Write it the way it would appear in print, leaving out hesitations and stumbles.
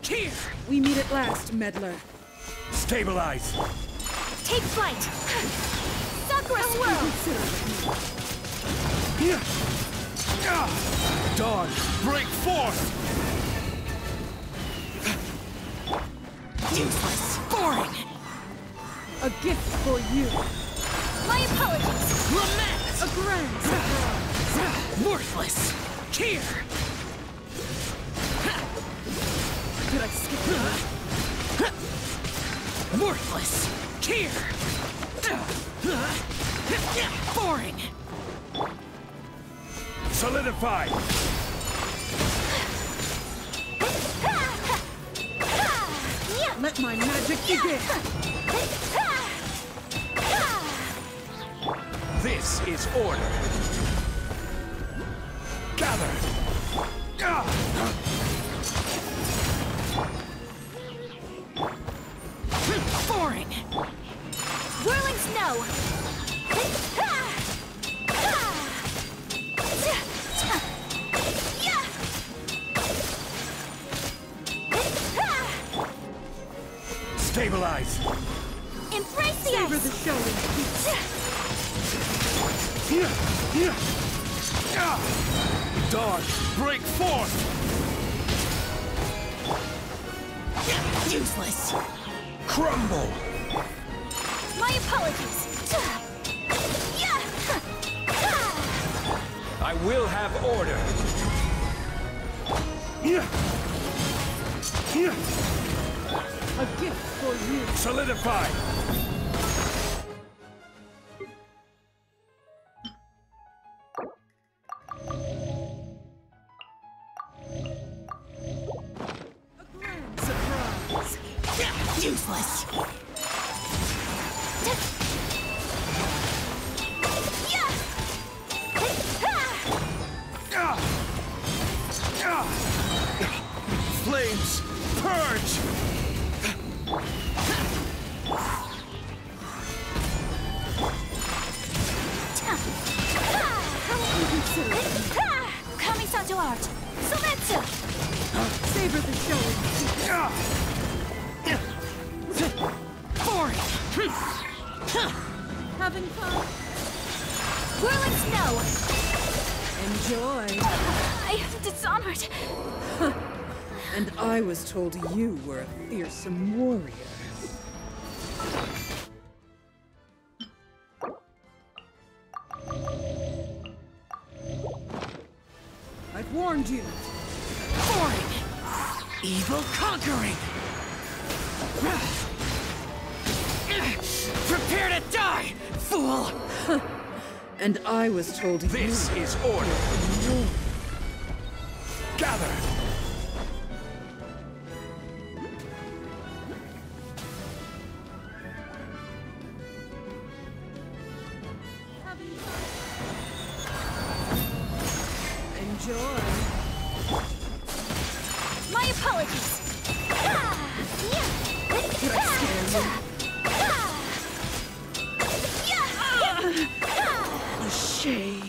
Here! We meet at last, meddler. Stabilize! Take flight! Sakura swirl! Here! Dawn, break forth! Useless! Boring! A gift for you. My apologies! Lament! A grand surprise. Worthless! Here! Did I skip that? Worthless! Here! Boring! Solidify! Let my magic begin. This is order. Gather! Boring! Whirling snow! Stabilize! Embrace the Savor ice! the show in peace. Here! Here! Dawn, break forth! Useless! Crumble! My apologies! I will have order! Here! Here! A gift for you. Solidify! A grand surprise. Useless! Flames, purge! Coming to art! Sometsu! Savor the show in peace. Boring! Having fun? Whirling snow! Enjoy. I am dishonored! And I was told you were a fearsome warrior. I've warned you. Boring! Evil conquering! Prepare to die, fool! And I was told This is order. Gather! Enjoy. My apologies! Did I scare you? A shame.